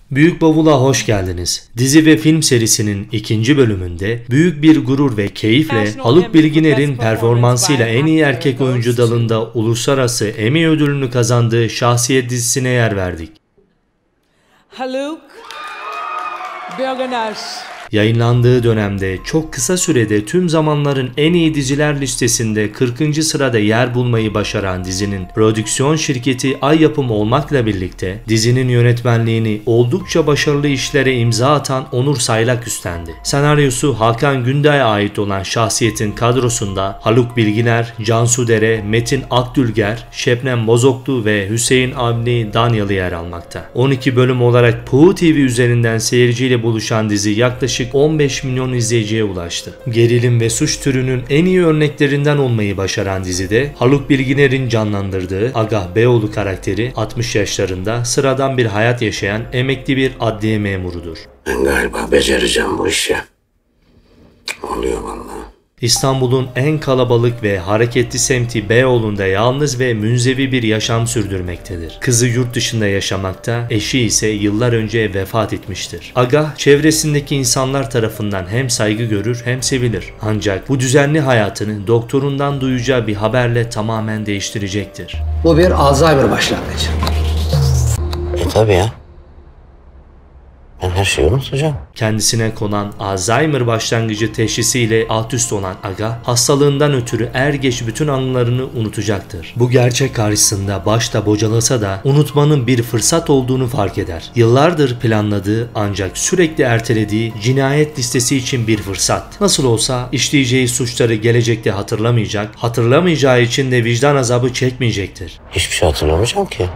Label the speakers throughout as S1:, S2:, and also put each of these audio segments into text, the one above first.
S1: Büyük Bavul'a hoş geldiniz. Dizi ve film serisinin ikinci bölümünde büyük bir gurur ve keyifle Haluk Bilginer'in performansıyla en iyi erkek oyuncu dalında uluslararası Emmy ödülünü kazandığı Şahsiyet dizisine yer verdik.
S2: Haluk Bilginer.
S1: Yayınlandığı dönemde çok kısa sürede tüm zamanların en iyi diziler listesinde 40. sırada yer bulmayı başaran dizinin prodüksiyon şirketi Ay Yapım olmakla birlikte dizinin yönetmenliğini oldukça başarılı işlere imza atan Onur Saylak üstlendi. Senaryosu Hakan Günday'a ait olan Şahsiyet'in kadrosunda Haluk Bilginer, Cansu Dere, Metin Akdülger, Şebnem Bozoklu ve Hüseyin Avni Danyalı yer almakta. 12 bölüm olarak Puhu TV üzerinden seyirciyle buluşan dizi yaklaşık 15 milyon izleyiciye ulaştı. Gerilim ve suç türünün en iyi örneklerinden olmayı başaran dizide Haluk Bilginer'in canlandırdığı Agah Beyoğlu karakteri 60 yaşlarında sıradan bir hayat yaşayan emekli bir adliye memurudur.
S3: Ben galiba becereceğim bu işi. Oluyor vallahi.
S1: İstanbul'un en kalabalık ve hareketli semti Beyoğlu'nda yalnız ve münzevi bir yaşam sürdürmektedir. Kızı yurt dışında yaşamakta, eşi ise yıllar önce vefat etmiştir. Agah, çevresindeki insanlar tarafından hem saygı görür hem sevilir. Ancak bu düzenli hayatını doktorundan duyacağı bir haberle tamamen değiştirecektir.
S4: Bu bir Alzheimer başlangıcı.
S3: Tabii ya. Ben her şeyi unutacağım.
S1: Kendisine konan Alzheimer başlangıcı teşhisiyle alt üst olan Aga, hastalığından ötürü er geç bütün anılarını unutacaktır. Bu gerçek karşısında başta bocalasa da unutmanın bir fırsat olduğunu fark eder. Yıllardır planladığı ancak sürekli ertelediği cinayet listesi için bir fırsat. Nasıl olsa işleyeceği suçları gelecekte hatırlamayacak, hatırlamayacağı için de vicdan azabı çekmeyecektir.
S3: Hiçbir şey hatırlamayacağım ki.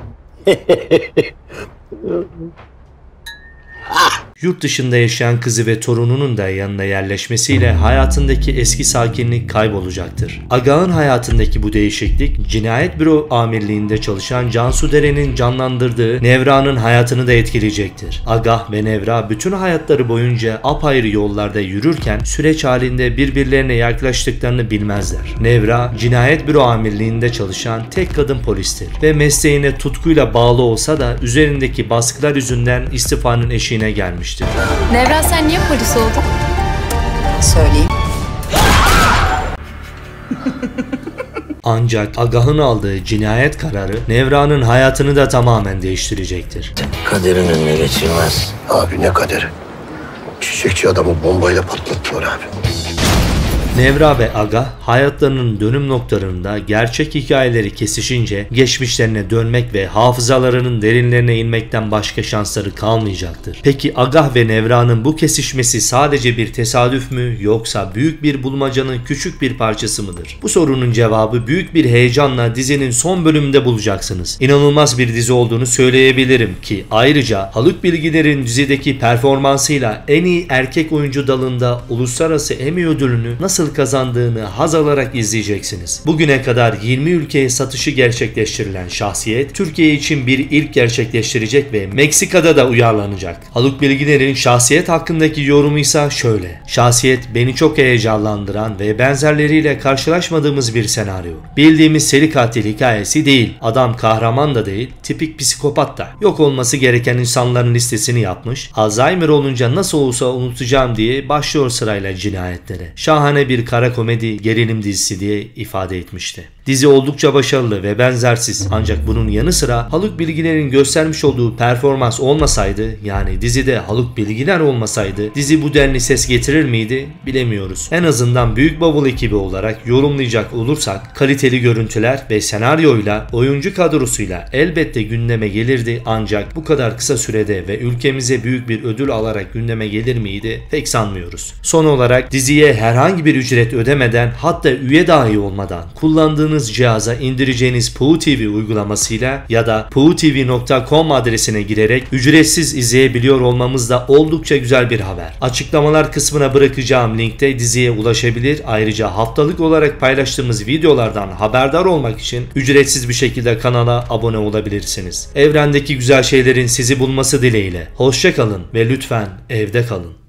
S1: Yurt dışında yaşayan kızı ve torununun da yanına yerleşmesiyle hayatındaki eski sakinlik kaybolacaktır. Agah'ın hayatındaki bu değişiklik, Cinayet Büro Amirliği'nde çalışan Cansu Dere'nin canlandırdığı Nevra'nın hayatını da etkileyecektir. Agah ve Nevra bütün hayatları boyunca apayrı yollarda yürürken süreç halinde birbirlerine yaklaştıklarını bilmezler. Nevra, Cinayet Büro Amirliği'nde çalışan tek kadın polistir ve mesleğine tutkuyla bağlı olsa da üzerindeki baskılar yüzünden istifanın eşiğine gelmiştir.
S5: Nevra, sen niye polis oldun?
S6: Söyleyeyim.
S1: Ancak Agah'ın aldığı cinayet kararı Nevra'nın hayatını da tamamen değiştirecektir.
S3: Kaderin önüne geçilmez.
S7: Abi ne kaderi? Çiçekçi adamı bombayla patlattılar abi.
S1: Nevra ve Agah hayatlarının dönüm noktalarında gerçek hikayeleri kesişince geçmişlerine dönmek ve hafızalarının derinlerine inmekten başka şansları kalmayacaktır. Peki Agah ve Nevra'nın bu kesişmesi sadece bir tesadüf mü yoksa büyük bir bulmacanın küçük bir parçası mıdır? Bu sorunun cevabı büyük bir heyecanla dizinin son bölümünde bulacaksınız. İnanılmaz bir dizi olduğunu söyleyebilirim ki ayrıca Haluk Bilginer'in dizideki performansıyla en iyi erkek oyuncu dalında uluslararası Emmy ödülünü nasıl kazandığını haz alarak izleyeceksiniz. Bugüne kadar 20 ülkeye satışı gerçekleştirilen Şahsiyet, Türkiye için bir ilk gerçekleştirecek ve Meksika'da da uyarlanacak. Haluk Bilginer'in Şahsiyet hakkındaki yorumu ise şöyle: Şahsiyet beni çok heyecanlandıran ve benzerleriyle karşılaşmadığımız bir senaryo. Bildiğimiz seri katil hikayesi değil, adam kahraman da değil, tipik psikopat da. Yok olması gereken insanların listesini yapmış, Alzheimer olunca nasıl olsa unutacağım diye başlıyor sırayla cinayetlere. Şahane bir kara komedi gerilim dizisi diye ifade etmişti. Dizi oldukça başarılı ve benzersiz, ancak bunun yanı sıra Haluk Bilginer'in göstermiş olduğu performans olmasaydı, yani dizide Haluk Bilginer olmasaydı dizi bu denli ses getirir miydi bilemiyoruz. En azından Büyük Bavul ekibi olarak yorumlayacak olursak kaliteli görüntüler ve senaryoyla, oyuncu kadrosuyla elbette gündeme gelirdi, ancak bu kadar kısa sürede ve ülkemize büyük bir ödül alarak gündeme gelir miydi pek sanmıyoruz. Son olarak diziye herhangi bir ücret ödemeden, hatta üye dahi olmadan kullandığınız cihaza indireceğiniz Puhu TV uygulamasıyla ya da puhutv.com adresine girerek ücretsiz izleyebiliyor olmamız da oldukça güzel bir haber. Açıklamalar kısmına bırakacağım linkte diziye ulaşabilir. Ayrıca haftalık olarak paylaştığımız videolardan haberdar olmak için ücretsiz bir şekilde kanala abone olabilirsiniz. Evrendeki güzel şeylerin sizi bulması dileğiyle. Hoşça kalın ve lütfen evde kalın.